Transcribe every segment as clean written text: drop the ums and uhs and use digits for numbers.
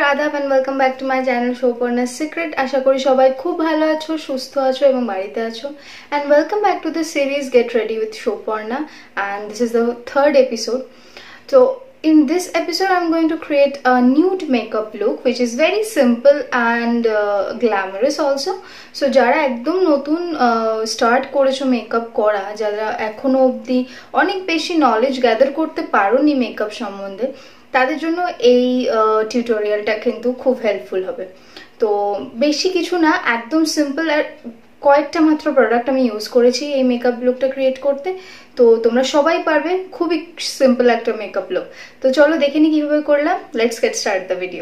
আদাব and welcome back to my channel Souparna secret. আশা করি সবাই খুব ভালো আছো, সুস্থ আছো এবং বাড়িতে আছো। And welcome back to the series get ready with Souparna, and this is the third episode. So in this episode I'm going to create a nude makeup look which is very simple and glamorous also. So যারা একদম নতুন start করেছো makeup করা, যারা এখনো অবধি অনেক বেশি নলেজ গ্যাদার করতে পারোনি মেকআপ সম্বন্ধে, তাদের জন্য এই টিউটোরিয়ালটা কিন্তু খুব হেল্পফুল হবে। তো বেশি কিছু না, একদম সিম্পল আর কয়েকটা মাত্র প্রোডাক্ট আমি ইউজ করেছি এই মেকআপ লুকটা ক্রিয়েট করতে। তো তোমরা সবাই পারবে, খুবই সিম্পল একটা মেকআপ লুক। তো চলো দেখে নি কিভাবে করলাম। Let's get start the video.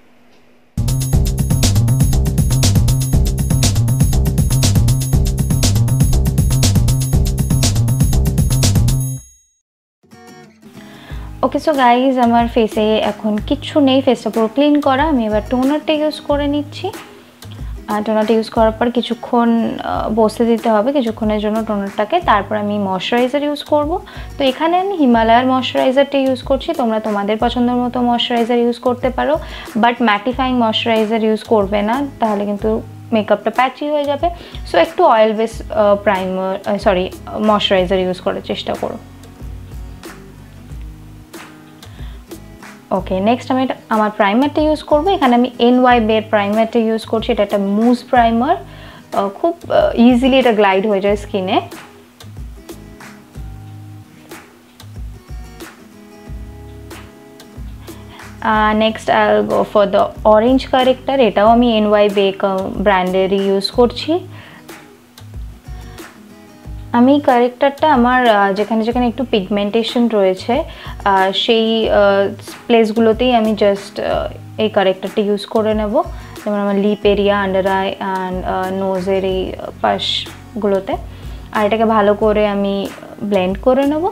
Okay, so guys আমার ফেসে এখন কিচ্ছু নেই, ফেসটা পুরো ক্লিন করা। আমি এবার টোনারটা ইউজ করে নিচ্ছি। আর টোনারটা ইউজ করার পর কিছুক্ষণ বসতে দিতে হবে, কিছুক্ষণের জন্য টোনারটাকে। তারপর আমি ময়শ্চারাইজার ইউজ করব। তো এখানে আমি হিমালয়ার ময়শ্চারাইজারটা ইউজ করছি। তোমরা তোমাদের পছন্দের মতো ময়শ্চারাইজার ইউজ করতে পারো, বাট ম্যাটিফাইং ময়শ্চারাইজার ইউজ করবে না, তাহলে কিন্তু মেকআপটা প্যাচি হয়ে যাবে। সো একটু অয়েল বেস ময়শ্চারাইজার ইউজ করার চেষ্টা করো। ওকে, নেক্সট আমি আমার প্রাইমারটা ইউজ করবো। এখানে আমি NY বের প্রাইমারটা ইউজ করছি। এটা একটা মুজ প্রাইমার, খুব ইজিলি এটা গ্লাইড হয়ে যায় স্কিনে। Next I will go for the orange corrector. এটাও আমি NY বে ব্র্যান্ডেরই ইউজ করছি। আমি কারেক্টারটা আমার যেখানে যেখানে একটু পিগমেন্টেশন রয়েছে সেই প্লেসগুলোতেই আমি জাস্ট এই কারেক্টারটা ইউজ করে নেব। যেমন আমার lip area, under eye and নোজের এই পাশগুলোতে। আর এটাকে ভালো করে আমি ব্লেন্ড করে নেব।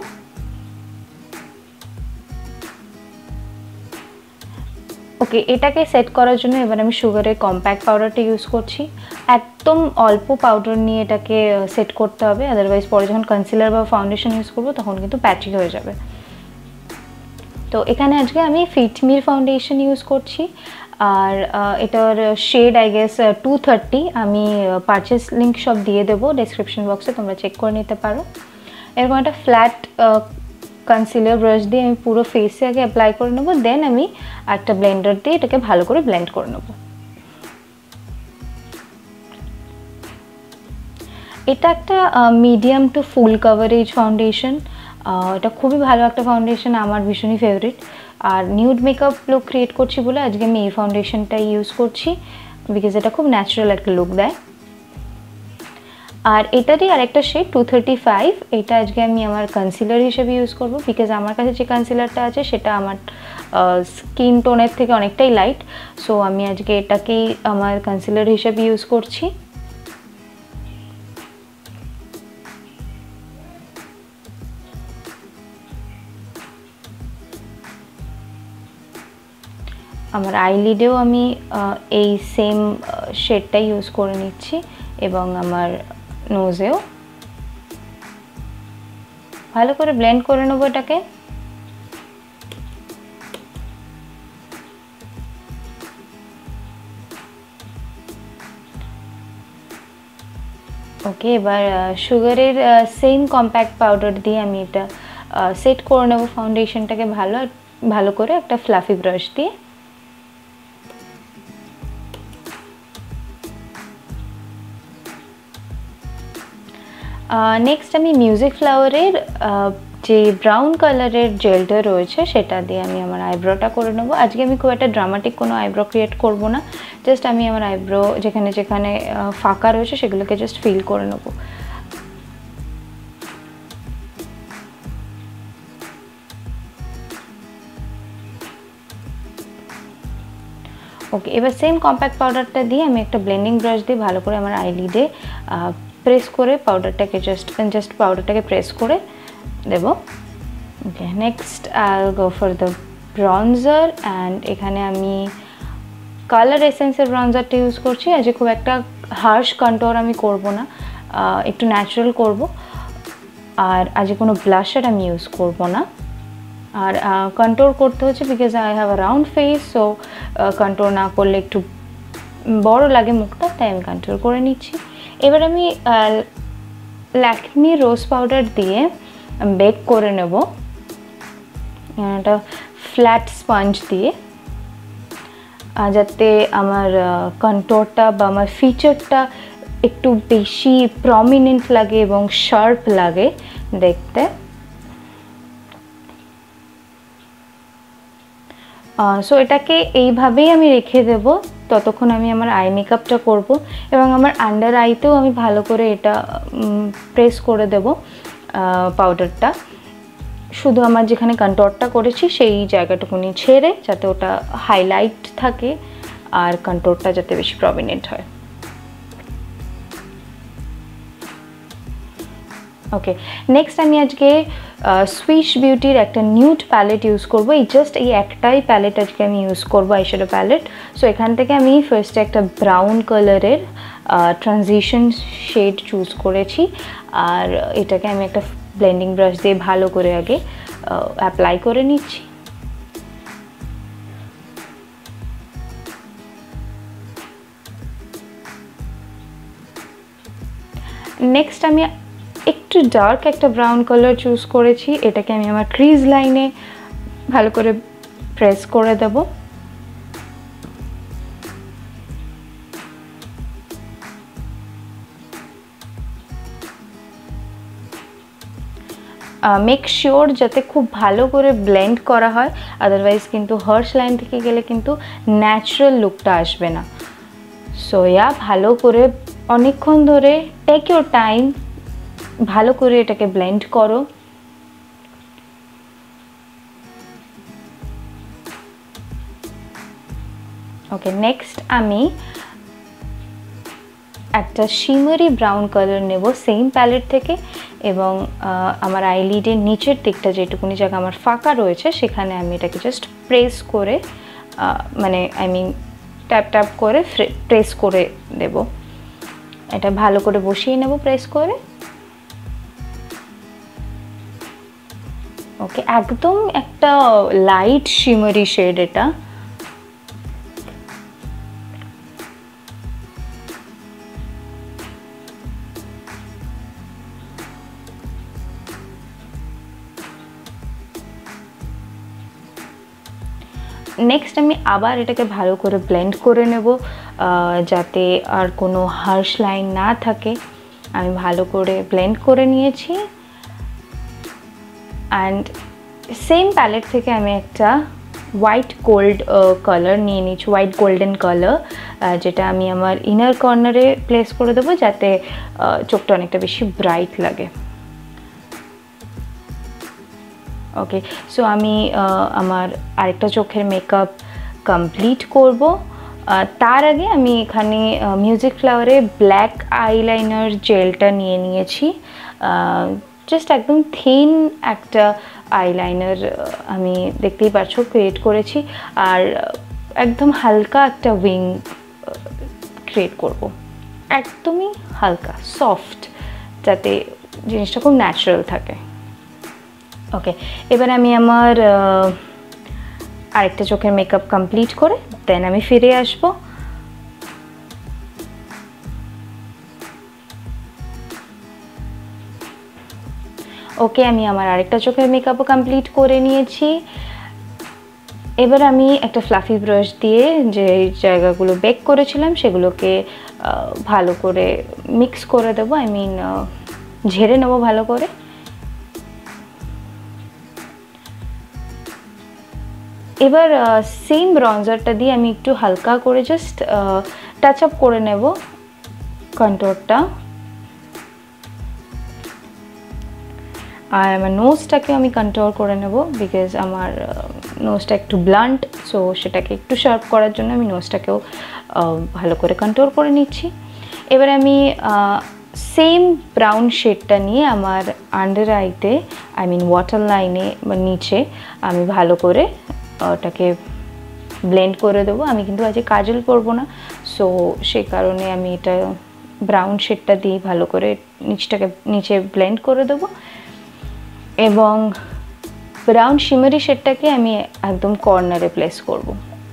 ওকে, এটাকে সেট করার জন্য এবার আমি সুগারের কম্প্যাক্ট পাউডারটা ইউজ করছি। একদম অল্প পাউডার নিয়ে এটাকে সেট করতে হবে, আদারওয়াইজ পরে যখন কনসিলার বা ফাউন্ডেশন ইউজ করবো তখন কিন্তু প্যাচি হয়ে যাবে। তো এখানে আজকে আমি ফিটমির ফাউন্ডেশন ইউজ করছি। আর এটার শেড আই গেস 230। আমি পারচেস লিঙ্ক সব দিয়ে দেবো ডেসক্রিপশন বক্সে, তোমরা চেক করে নিতে পারো। এরকম একটা ফ্ল্যাট কনসিলার ব্রাশ দিয়ে আমি পুরো ফেসে আগে অ্যাপ্লাই করে নেবো, দেন আমি একটা ব্লেন্ডার দিয়ে এটাকে ভালো করে ব্লেন্ড করে নেবো। এটা একটা medium to full coverage foundation. এটা খুবই ভালো একটা ফাউন্ডেশন, আমার ভীষণই ফেভারিট। আর নিউড মেকআপ লুক ক্রিয়েট করছি বলে আজকে আমি এই ফাউন্ডেশনটাই ইউজ করছি, বিকজ এটা খুব ন্যাচারাল একটা লুক দেয়। আর এটারই আরেকটা শেড 235। এটা আজকে আমি আমার কনসিলার হিসেবে ইউজ করব, বিকজ আমার কাছে যে কনসিলারটা আছে সেটা আমার স্কিন টোনের থেকে অনেকটাই লাইট। সো আমি আজকে এটাকেই আমার কনসিলার হিসেবে ইউজ করছি। আমার আইলিডেও আমি এই সেম শেডটাই ইউজ করে নিচ্ছি এবং আমার নোজেও ভালো করে ব্লেন্ড করে নেবো এটাকে। ওকে, এবার সুগারের সেম কম্প্যাক্ট পাউডার দিয়ে আমি এটা সেট করে নেবো ফাউন্ডেশনটাকে ভালো করে একটা ফ্লাফি ব্রাশ দিয়ে। নেক্সট আমি মিউজিক ফ্লাওয়ারের যে ব্রাউন কালারের জেলটা রয়েছে সেটা দিয়ে আমি আমার আইব্রোটা করে নেবো। আজকে আমি খুব একটা ড্রামাটিক কোনো আইব্রো ক্রিয়েট করব না, জাস্ট আমি আমার আইব্রো যেখানে যেখানে ফাঁকা রয়েছে সেগুলোকে জাস্ট ফিল করে নেবো। ওকে, এবার সেম কম্প্যাক্ট পাউডারটা দিয়ে আমি একটা ব্লেন্ডিং ব্রাশ দিয়ে ভালো করে আমার আইলিডে প্রেস করে পাউডারটাকে জাস্ট পাউডারটাকে প্রেস করে দেব। Okay, next I will go for the bronzer. And এখানে আমি কালার এসেন্সের ব্রনজারটা ইউজ করছি। আজকে খুব একটা হার্শ কন্ট্যুর আমি করব না, একটু ন্যাচারাল করব। আর আজকে কোনো ব্লাশার আমি ইউজ করব না। আর কন্ট্রোল করতে হচ্ছে because I have a round face, so control না করলে একটু বড় লাগে মুখটা, তাই আমি কন্ট্রোল করে নিচ্ছি। এবার আমি ল্যাকমি রোজ পাউডার দিয়ে বেক করে নেব একটা ফ্ল্যাট স্পঞ্জ দিয়ে, যাতে আমার কন্ট্রোলটা বা আমার ফিচারটা একটু বেশি প্রমিনেন্ট লাগে এবং শার্প লাগে দেখতে। সো এটাকে এইভাবেই আমি রেখে দেব ততক্ষণ আমি আমার আই মেকআপটা করব, এবং আমার আন্ডার আইতেও আমি ভালো করে এটা প্রেস করে দেব পাউডারটা, শুধু আমার যেখানে কন্ট্রোলটা করেছি সেই জায়গাটুকুনি ছেড়ে, যাতে ওটা হাইলাইট থাকে আর কন্ট্রোলটা যাতে বেশি প্রমিনেন্ট হয়। ওকে, নেক্সট আমি আজকে সুইশ বিউটির একটা নিউড প্যালেট ইউজ করব। এই জাস্ট এই একটাই প্যালেট আজকে আমি ইউজ করবো, আইশ্যাডো প্যালেট। সো এখান থেকে আমি ফার্স্টে একটা ব্রাউন কালারের ট্রানজিশন শেড চুজ করেছি, আর এটাকে আমি একটা ব্লেন্ডিং ব্রাশ দিয়ে ভালো করে আগে অ্যাপ্লাই করে নিচ্ছি। নেক্সট আমি একটু ডার্ক একটা ব্রাউন কালার চুজ করেছি, এটাকে আমি আমার ক্রিজ লাইনে ভালো করে প্রেস করে দেব। মেক শিওর যাতে খুব ভালো করে ব্লেন্ড করা হয়, আদারওয়াইজ কিন্তু হার্শ লাইন থেকে গেলে কিন্তু ন্যাচারাল লুকটা আসবে না। সো ভালো করে অনেকক্ষণ ধরে টেক ইউর টাইম, ভালো করে এটাকে ব্লেন্ড করো। ওকে, নেক্সট আমি একটা শিমারি ব্রাউন কালার নেব সেম প্যালেট থেকে, এবং আমার আইলিডের নিচের দিকটা যেটুকুনি জায়গা আমার ফাঁকা রয়েছে সেখানে আমি এটাকে জাস্ট প্রেস করে, মানে আই মিন ট্যাপ ট্যাপ করে প্রেস করে দেব। এটা ভালো করে বসিয়ে নেব প্রেস করে। ওকে, একদম একটা লাইট শিমারি শেড এটা। নেক্সট আমি আবার এটাকে ভালো করে ব্লেন্ড করে নেব, যাতে আর কোনো হার্শ লাইন না থাকে। আমি ভালো করে ব্লেন্ড করে নিয়েছি, অ্যান্ড সেম প্যালেট থেকে আমি একটা হোয়াইট গোল্ড কালার নিয়ে নিচ্ছি, হোয়াইট গোল্ডেন কালার, যেটা আমি আমার ইনার কর্নারে প্লেস করে দেবো যাতে চোখটা অনেকটা বেশি ব্রাইট লাগে। ওকে, সো আমি আমার আরেকটা চোখের মেকআপ কমপ্লিট করব। তার আগে আমি এখানে মিউজিক ফ্লাওয়ারে ব্ল্যাক আইলাইনার জেলটা নিয়ে নিয়েছি, জাস্ট একদম থিন একটা আইলাইনার আমি দেখতেই পাচ্ছ ক্রিয়েট করেছি, আর একদম হালকা একটা উইং ক্রিয়েট করব, একদমই হালকা সফট, যাতে জিনিসটা খুব ন্যাচারাল থাকে। ওকে, এবার আমি আমার আরেকটা চোখের মেকআপ কমপ্লিট করে দেন আমি ফিরে আসবো। ওকে, আমি আমার আরেকটা চোখের মেকআপও কমপ্লিট করে নিয়েছি। এবার আমি একটা ফ্লাফি ব্রাশ দিয়ে যে জায়গাগুলো বেক করেছিলাম সেগুলোকে ভালো করে মিক্স করে দেবো, আই মিন ঝেড়ে নেবো ভালো করে। এবার সেম ব্রঞ্জারটা দিয়ে আমি একটু হালকা করে জাস্ট টাচ আপ করে নেব কন্ট্রোরটা, আর আমার নোজটাকেও আমি কন্ট্রোল করে নেব বিকজ আমার নোজটা একটু ব্লান্ট, সো সেটাকে একটু শার্প করার জন্য আমি নোজটাকেও ভালো করে কন্ট্রোল করে নিচ্ছি। এবার আমি সেম ব্রাউন শেডটা নিয়ে আমার আন্ডার আইতে, আই মিন ওয়াটার লাইনে বা নিচে আমি ভালো করে ওটাকে ব্লেন্ড করে দেবো। আমি কিন্তু আজকে কাজল করবো না, সো সেই কারণে আমি এটা ব্রাউন শেডটা দিয়ে ভালো করে নিচে ব্লেন্ড করে দেবো। এবং ব্রাউন শিমারি শেডটাকে আমি একদম কর্নারে প্লেস করব।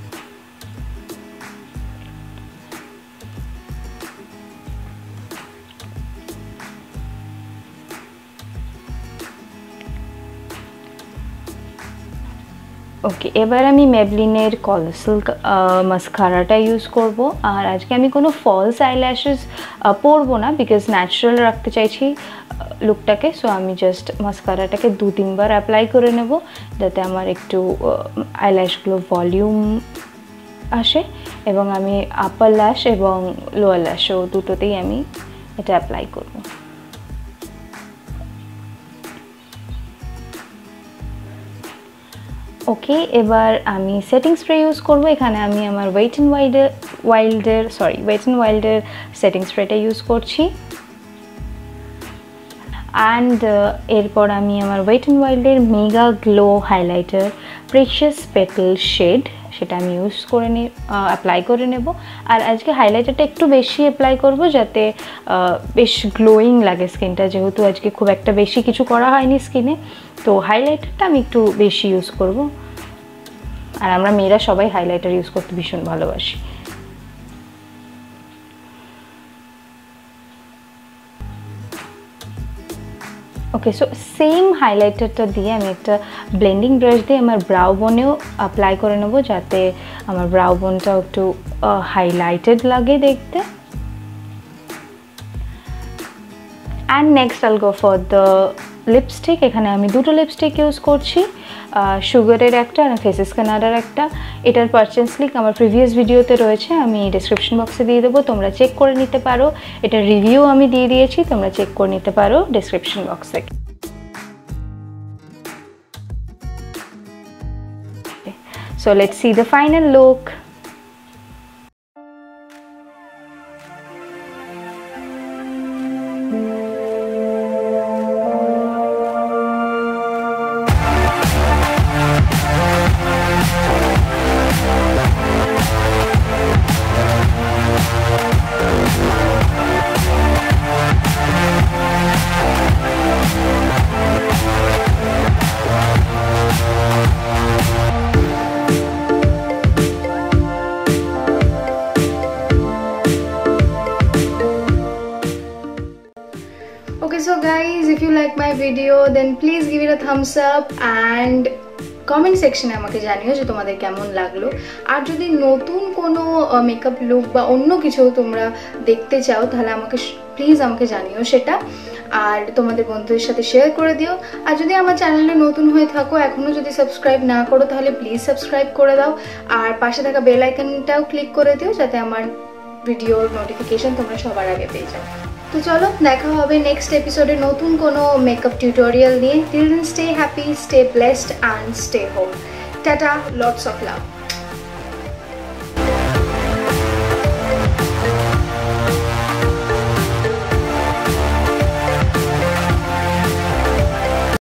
ওকে, এবার আমি মেবলিনের কলোসাল মাস্কারাটা ইউজ করব। আর আজকে আমি কোনো ফলস আইল্যাশেস পরবো না, বিকজ ন্যাচারাল রাখতে চাইছি লুকটাকে। সো আমি জাস্ট মাস্কারাটাকে 2-3 বার অ্যাপ্লাই করে নেব, যাতে আমার একটু আইল্যাশগুলো ভলিউম আসে। এবং আমি আপার ল্যাশ এবং লোয়ার ল্যাশও দুটোতেই আমি এটা অ্যাপ্লাই করব। ওকে, এবার আমি সেটিং স্প্রে ইউজ করব। এখানে আমি আমার ওয়েট অ্যান্ড ওয়াইল্ডের সেটিং স্প্রেটা ইউজ করছি। অ্যান্ড এরপর আমি আমার ওয়েট অ্যান্ড ওয়াইল্ডের mega glow highlighter precious petal শেড, সেটা আমি অ্যাপ্লাই করে নেব। আর আজকে হাইলাইটারটা একটু বেশি অ্যাপ্লাই করব, যাতে বেশ গ্লোয়িং লাগে স্কিনটা, যেহেতু আজকে খুব একটা বেশি কিছু করা হয়নি স্কিনে। তো হাইলাইটারটা আমি একটু বেশি ইউজ করব। আর আমরা মেয়েরা সবাই হাইলাইটার ইউজ করতে ভীষণ ভালোবাসি। ওকে, সো সেম হাইলাইটারটা দিয়ে আমি একটা ব্লেন্ডিং ব্রাশ দিয়ে আমার ব্রাউ বোনেও অ্যাপ্লাই করে নেব, যাতে আমার ব্রাউ বোনটাও একটু হাইলাইটেড লাগে দেখতে। অ্যান্ড নেক্সট আইল গো ফর দ্য লিপস্টিক। এখানে আমি দুটো লিপস্টিক ইউজ করছি, সুগারের একটা আর ফেসেস কানাডার একটা। এটার পারচেজ লিঙ্ক আমার প্রিভিয়াস ভিডিওতে রয়েছে, আমি ডিসক্রিপশন বক্সে দিয়ে দেবো, তোমরা চেক করে নিতে পারো। এটার রিভিউ আমি দিয়ে দিয়েছি, তোমরা চেক করে নিতে পারো ডিসক্রিপশন বক্স থেকে। So let's see the final look. Okay, so guys, if you like my video, then please give it a thumbs up and comment সেকশনে আমাকে জানিও যে তোমাদের কেমন লাগলো। আর যদি নতুন কোনো মেকআপ লুক বা অন্য কিছু তোমরা দেখতে চাও, তাহলে প্লিজ আমাকে জানিও সেটা। আর তোমাদের বন্ধুদের সাথে শেয়ার করে দিও। আর যদি আমার চ্যানেলে নতুন হয়ে থাকো, এখনও যদি সাবস্ক্রাইব না করো, তাহলে প্লিজ সাবস্ক্রাইব করে দাও। আর পাশে থাকা বেল আইকনটাও ক্লিক করে দিও, যাতে আমার ভিডিওর নোটিফিকেশন তোমরা সবার আগে পেয়ে যাও। তো চলো, দেখা হবে নেক্সট এপিসোডে নতুন কোনো মেকআপ টিউটোরিয়াল নিয়ে। Till then, stay happy, stay blessed and stay home. Tata, lots of love.